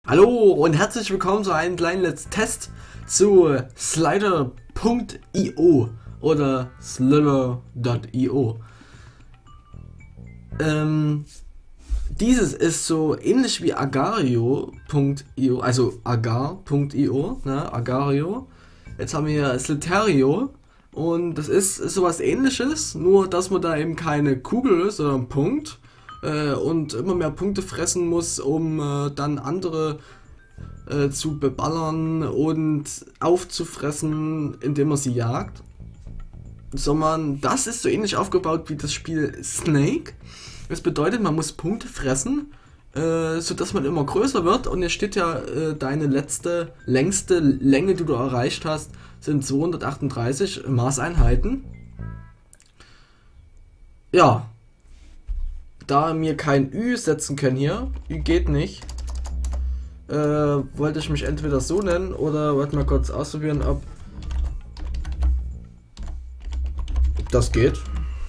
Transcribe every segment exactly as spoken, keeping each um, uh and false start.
Hallo und herzlich willkommen zu einem kleinen Let's Test zu Slider Punkt io oder Slither Punkt io. Ähm, dieses ist so ähnlich wie Agario Punkt io, also Agar Punkt io, ne, Agario. Jetzt haben wir hier Slither.io und das ist, ist sowas ähnliches, nur dass man da eben keine Kugel ist, sondern ein Punkt. Und immer mehr Punkte fressen muss, um äh, dann andere äh, zu beballern und aufzufressen, indem man sie jagt. Sondern das ist so ähnlich aufgebaut wie das Spiel Snake. Das bedeutet, man muss Punkte fressen, äh, sodass man immer größer wird. Und hier steht ja, äh, deine letzte, längste Länge, die du erreicht hast, sind zweihundertachtunddreißig Maßeinheiten. Ja. Da wir kein Ü setzen können hier, Ü geht nicht, äh, wollte ich mich entweder so nennen oder wollte mal kurz ausprobieren, ob das geht.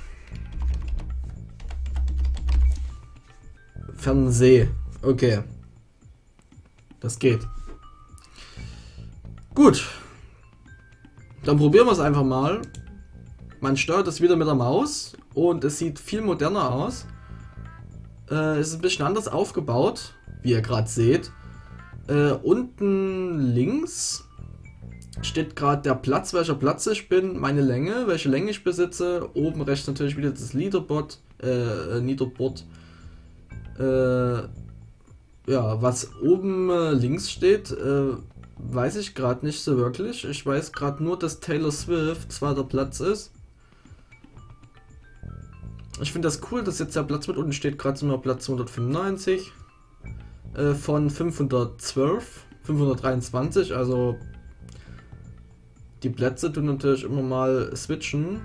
Fernseh, okay, das geht. Gut, dann probieren wir es einfach mal. Man steuert es wieder mit der Maus und es sieht viel moderner aus. Äh, es ist ein bisschen anders aufgebaut, wie ihr gerade seht. Äh, unten links steht gerade der Platz, welcher Platz ich bin, meine Länge, welche Länge ich besitze. Oben rechts natürlich wieder das Leaderboard, äh, Leaderboard. Äh, ja, was oben äh, links steht, äh, weiß ich gerade nicht so wirklich. Ich weiß gerade nur, dass Taylor Swift zweiter Platz ist. Ich finde das cool, dass jetzt der Platz mit unten steht, gerade sind wir Platz zweihundertfünfundneunzig äh, von fünfhundertzwölf, fünfhundertdreiundzwanzig, also die Plätze tun natürlich immer mal switchen.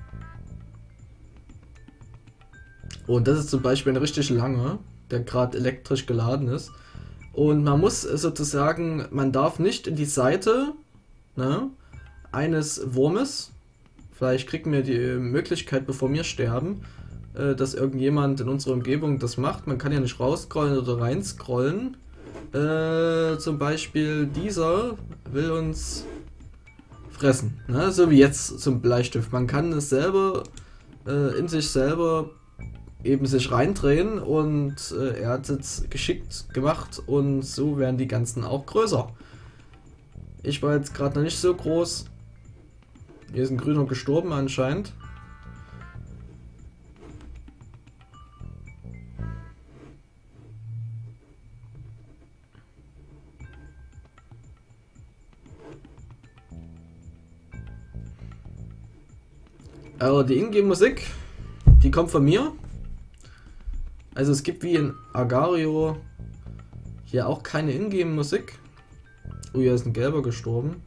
Und das ist zum Beispiel eine richtig lange, der gerade elektrisch geladen ist. Und man muss sozusagen, man darf nicht in die Seite, ne, eines Wurmes. Vielleicht kriegen wir die Möglichkeit, bevor wir sterben, äh, dass irgendjemand in unserer Umgebung das macht. Man kann ja nicht rausscrollen oder reinscrollen. Äh, zum Beispiel dieser will uns fressen, ne? So wie jetzt zum Bleistift. Man kann es selber äh, in sich selber eben sich reindrehen und äh, er hat es jetzt geschickt gemacht und so werden die ganzen auch größer. Ich war jetzt gerade noch nicht so groß. Hier ist ein Grüner gestorben anscheinend. Aber die Ingame-Musik, die kommt von mir. Also es gibt wie in Agario hier auch keine Ingame-Musik. Oh, hier ist ein Gelber gestorben.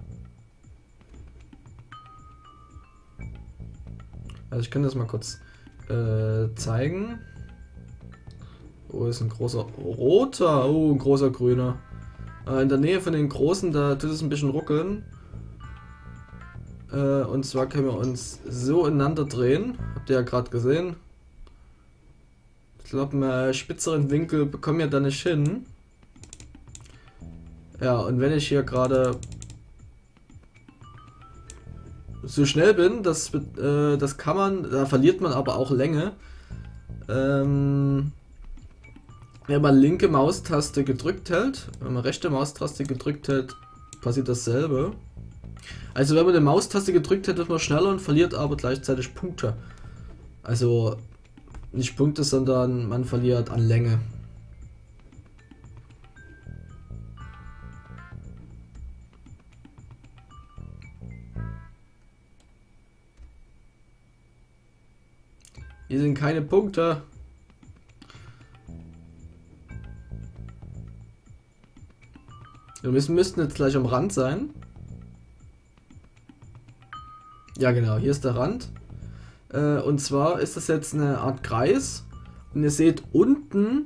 Also ich kann das mal kurz äh, zeigen. Oh, ist ein großer roter, oh, ein großer grüner. Äh, in der Nähe von den großen, da tut es ein bisschen ruckeln. Äh, und zwar können wir uns so ineinander drehen. Habt ihr ja gerade gesehen. Ich glaube, einen spitzeren Winkel bekommen wir da nicht hin. Ja, und wenn ich hier gerade so schnell bin, das, äh, das kann man, da verliert man aber auch Länge. Ähm, wenn man linke Maustaste gedrückt hält, wenn man rechte Maustaste gedrückt hält, passiert dasselbe. Also wenn man die Maustaste gedrückt hält, wird man schneller und verliert aber gleichzeitig Punkte. Also nicht Punkte, sondern man verliert an Länge. Hier sind keine Punkte. Wir müssen, müssten jetzt gleich am Rand sein. Ja genau, hier ist der Rand. Äh, und zwar ist das jetzt eine Art Kreis. Und ihr seht unten,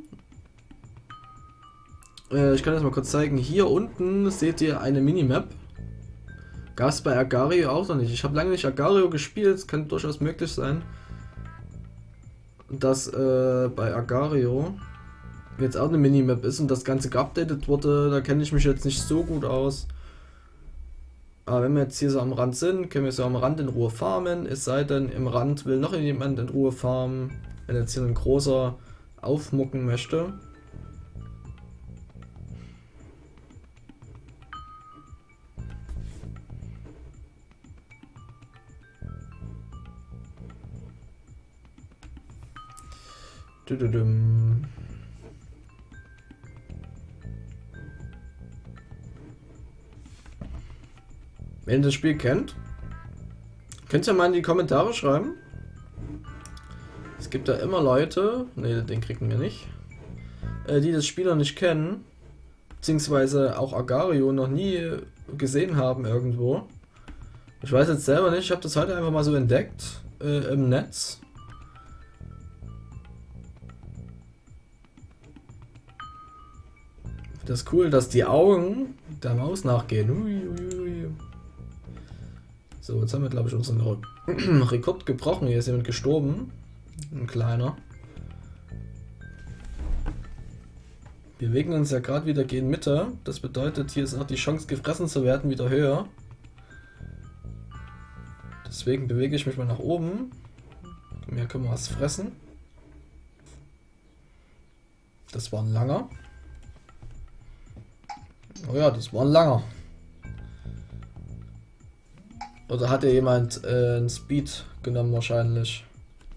äh, ich kann das mal kurz zeigen, hier unten seht ihr eine Minimap. Gab es bei Agario auch noch nicht. Ich habe lange nicht Agario gespielt, es kann durchaus möglich sein, dass äh, bei Agario jetzt auch eine Minimap ist und das Ganze geupdatet wurde, da kenne ich mich jetzt nicht so gut aus. Aber wenn wir jetzt hier so am Rand sind, können wir so am Rand in Ruhe farmen. Es sei denn, im Rand will noch jemand in Ruhe farmen. Wenn jetzt hier ein großer aufmucken möchte. Dududum. Wenn ihr das Spiel kennt, könnt ihr mal in die Kommentare schreiben. Es gibt da immer Leute, ne, den kriegen wir nicht, äh, die das Spiel noch nicht kennen, beziehungsweise auch Agario noch nie gesehen haben irgendwo. Ich weiß jetzt selber nicht, ich habe das heute einfach mal so entdeckt äh, im Netz. Das ist cool, dass die Augen der Maus nachgehen. Ui, ui, ui. So, jetzt haben wir, glaube ich, unseren Rekord gebrochen. Hier ist jemand gestorben. Ein kleiner. Wir bewegen uns ja gerade wieder gegen Mitte. Das bedeutet, hier ist auch die Chance, gefressen zu werden, wieder höher. Deswegen bewege ich mich mal nach oben. Mehr können wir was fressen. Das war ein langer. Oh ja, das war ein langer. Oder hat ja jemand äh, einen Speed genommen wahrscheinlich.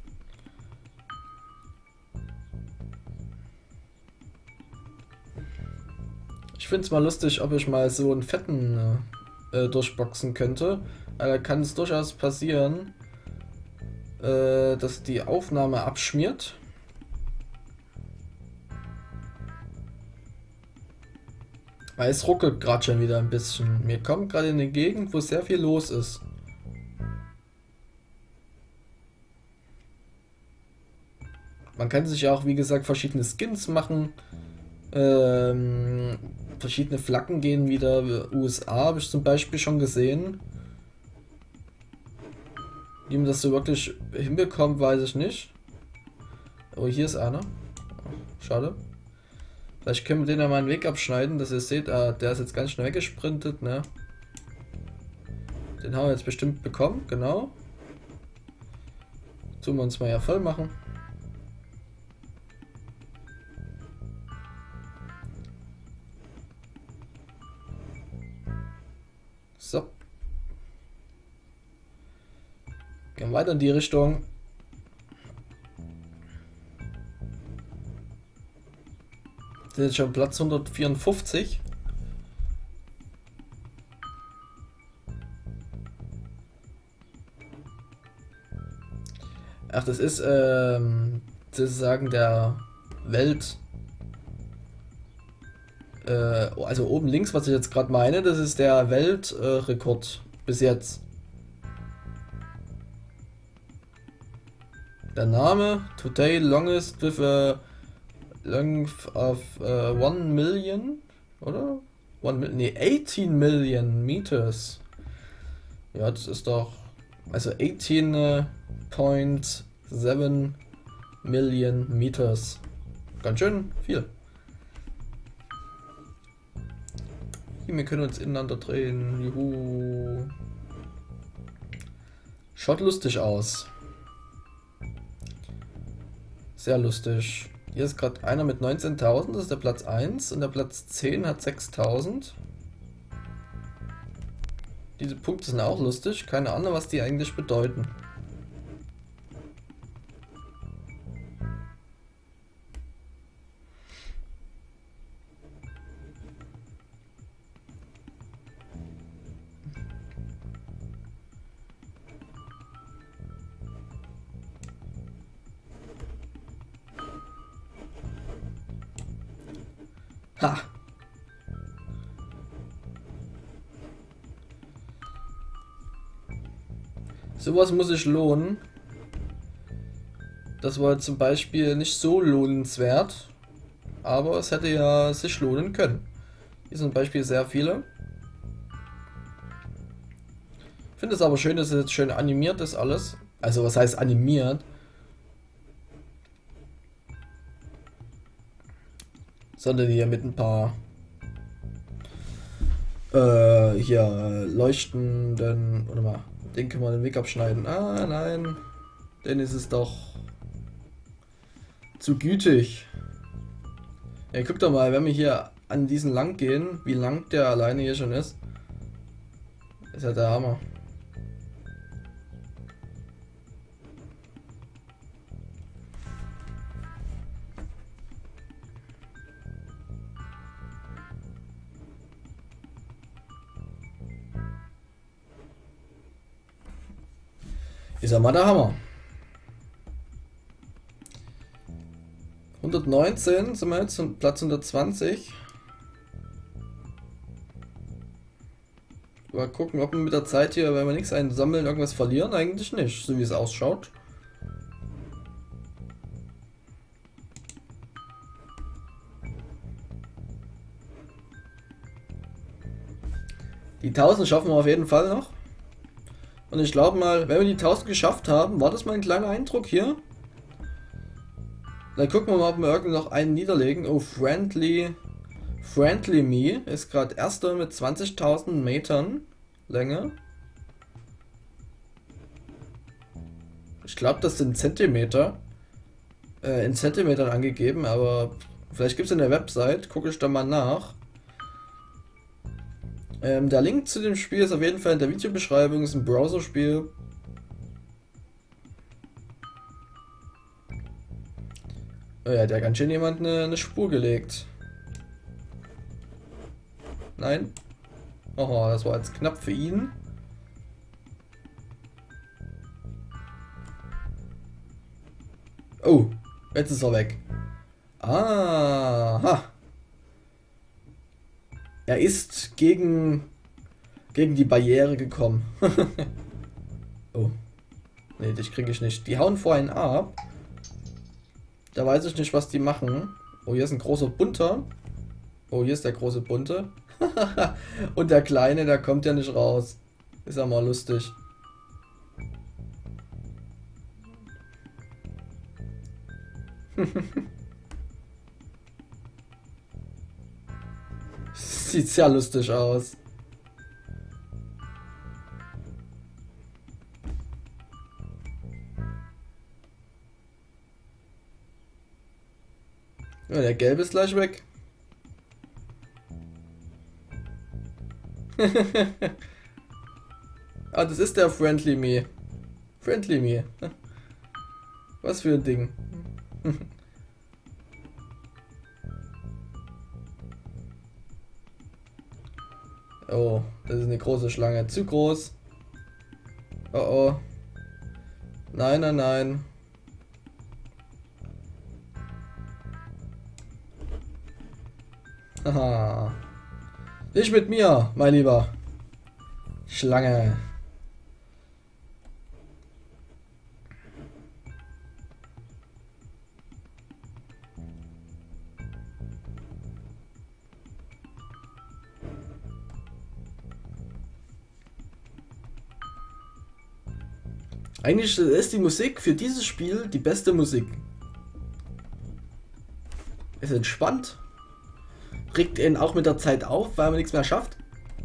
Ich finde es mal lustig, ob ich mal so einen fetten äh, durchboxen könnte. Weil da kann es durchaus passieren, äh, dass die Aufnahme abschmiert. Weil es ruckelt gerade schon wieder ein bisschen. Mir kommt gerade in eine Gegend, wo sehr viel los ist. Man kann sich auch, wie gesagt, verschiedene Skins machen. Ähm, verschiedene Flaggen gehen wieder. U S A habe ich zum Beispiel schon gesehen. Wie man das so wirklich hinbekommt, weiß ich nicht. Oh, hier ist einer. Schade. Vielleicht können wir den ja mal einen Weg abschneiden, dass ihr seht, ah, der ist jetzt ganz schnell weggesprintet, ne? Den haben wir jetzt bestimmt bekommen, genau. Tun wir uns mal ja voll machen. So. Gehen weiter in die Richtung. Das ist schon Platz hundertvierundfünfzig. Ach, das ist ähm, sozusagen der Welt. Äh, also oben links, was ich jetzt gerade meine, das ist der Weltrekord äh, bis jetzt. Der Name Today longest with a length of uh, one million, oder? One, nee, eighteen million meters. Ja, das ist doch, also eighteen point seven million meters. Ganz schön viel. Wir können uns ineinander drehen. Juhu. Schaut lustig aus. Sehr lustig. Hier ist gerade einer mit neunzehntausend, das ist der Platz eins, und der Platz zehn hat sechstausend. Diese Punkte sind auch lustig, keine Ahnung, was die eigentlich bedeuten. Ha! Sowas muss sich lohnen. Das war zum Beispiel nicht so lohnenswert, aber es hätte ja sich lohnen können. Hier sind zum Beispiel sehr viele. Ich finde es aber schön, dass es jetzt schön animiert ist alles. Also was heißt animiert? Sondern hier mit ein paar äh, hier leuchtenden, oder mal, den können wir den Weg abschneiden. Ah, nein, denn ist es doch zu gütig. Ja, guck doch mal, wenn wir hier an diesen lang gehen, wie lang der alleine hier schon ist. Ist ja der Hammer. Ist ja mal der Hammer. hundertneunzehn sind wir jetzt und Platz hundertzwanzig. Mal gucken, ob wir mit der Zeit hier, wenn wir nichts einsammeln, irgendwas verlieren. Eigentlich nicht, so wie es ausschaut. Die tausend schaffen wir auf jeden Fall noch. Und ich glaube mal, wenn wir die tausend geschafft haben, war das mal ein kleiner Eindruck hier. Dann gucken wir mal, ob wir irgend noch einen niederlegen. Oh, Friendly. Friendly Me ist gerade erster mit zwanzigtausend Metern Länge. Ich glaube, das sind Zentimeter. Äh, in Zentimetern angegeben, aber vielleicht gibt es in der Website. Gucke ich da mal nach. Ähm, der Link zu dem Spiel ist auf jeden Fall in der Videobeschreibung. Ist ein Browserspiel. Oh ja, der hat ganz schön jemand eine, eine Spur gelegt. Nein. Oh, das war jetzt knapp für ihn. Oh, jetzt ist er weg. Aha. Er ist gegen, gegen die Barriere gekommen. Oh. Nee, dich kriege ich nicht. Die hauen vor einen ab. Da weiß ich nicht, was die machen. Oh, hier ist ein großer Bunter. Oh, hier ist der große Bunte. Und der Kleine, der kommt ja nicht raus. Ist ja mal lustig. Sieht sehr lustig aus. Ja, der Gelbe ist gleich weg. Ah, das ist der Friendly Me. Friendly Me. Was für ein Ding. Oh, das ist eine große Schlange. Zu groß. Oh oh. Nein, nein, nein. Haha. Nicht mit mir, mein Lieber. Schlange. Eigentlich ist die Musik für dieses Spiel die beste Musik. Ist entspannt. Regt ihn auch mit der Zeit auf, weil man nichts mehr schafft.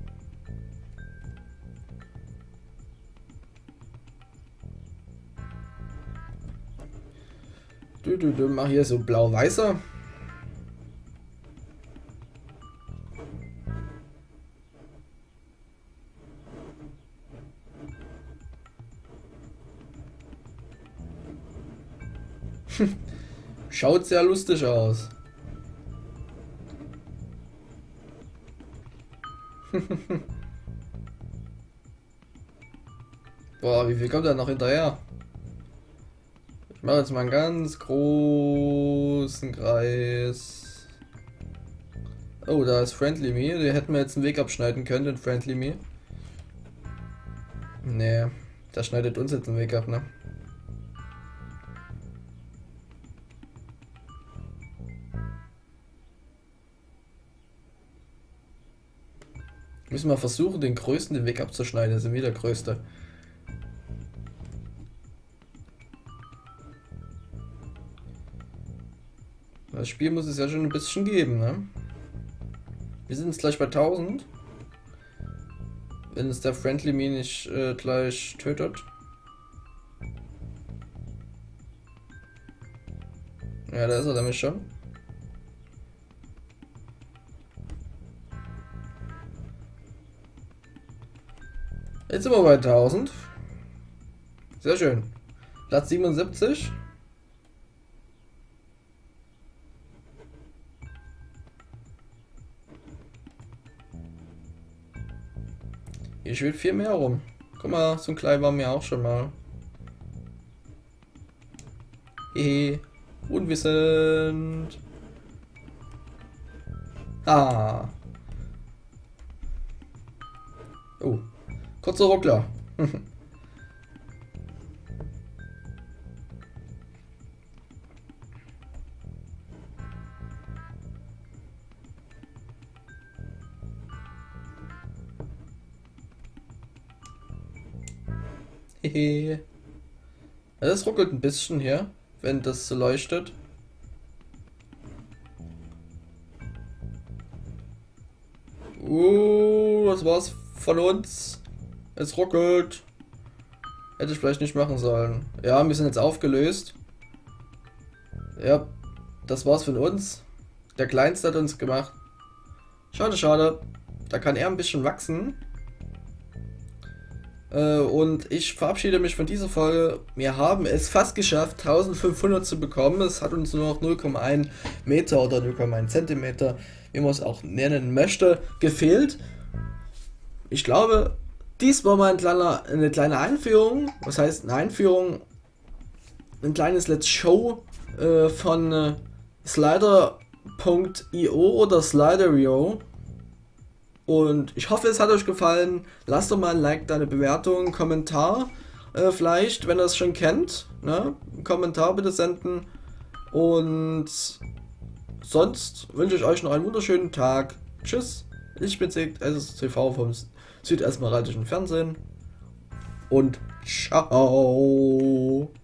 Du, du, du, mach hier so blau-weißer. Schaut sehr lustig aus. Boah, wie viel kommt da noch hinterher? Ich mache jetzt mal einen ganz großen Kreis. Oh, da ist Friendly Me. Die hätten wir jetzt einen Weg abschneiden können, den Friendly Me. Nee, der schneidet uns jetzt einen Weg ab, ne? Müssen wir versuchen, den größten den Weg abzuschneiden. Das ist wieder der größte. Das Spiel muss es ja schon ein bisschen geben, ne? Wir sind jetzt gleich bei tausend. Wenn es der Friendly Me nicht äh, gleich tötet. Ja, da ist er nämlich schon. Jetzt sind wir bei tausend. Sehr schön. Platz siebenundsiebzig. Hier schwebt viel mehr rum. Guck mal, so ein klein war mir auch schon mal. Hehe. Unwissend. Ah. Oh. Kurzer Ruckler. Hehe. Das ruckelt ein bisschen hier, wenn das so leuchtet. Uh, das war's von uns. Es ruckelt. Hätte ich vielleicht nicht machen sollen. Ja, wir sind jetzt aufgelöst. Ja, das war's von uns. Der Kleinste hat uns gemacht. Schade, schade. Da kann er ein bisschen wachsen. Äh, und ich verabschiede mich von dieser Folge. Wir haben es fast geschafft, eintausendfünfhundert zu bekommen. Es hat uns nur noch null Komma eins Meter oder null Komma eins Zentimeter, wie man es auch nennen möchte, gefehlt. Ich glaube, dies war mal ein kleiner, eine kleine Einführung. Was heißt eine Einführung? Ein kleines Let's Show äh, von äh, Slider punkt i o oder Slider punkt i o. Und ich hoffe, es hat euch gefallen. Lasst doch mal ein Like, da eine Bewertung, einen Kommentar. Äh, vielleicht, wenn ihr es schon kennt. Ne? Einen Kommentar bitte senden. Und sonst wünsche ich euch noch einen wunderschönen Tag. Tschüss. Ich bin S S T V vom Südesmaradischen Fernsehen. Und ciao.